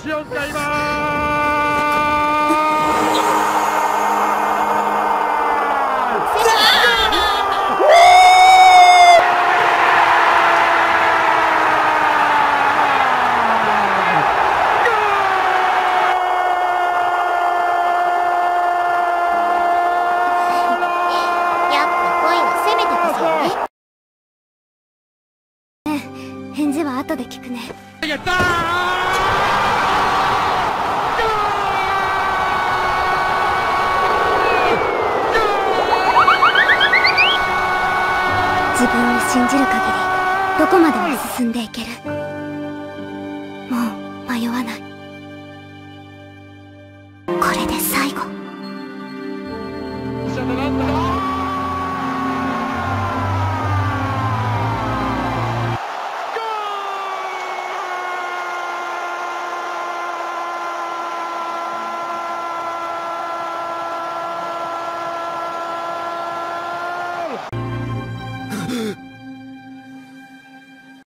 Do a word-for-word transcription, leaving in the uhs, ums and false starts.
子を使います返事は後で聞くね。 やった自分を信じる限りどこまでも進んでいける。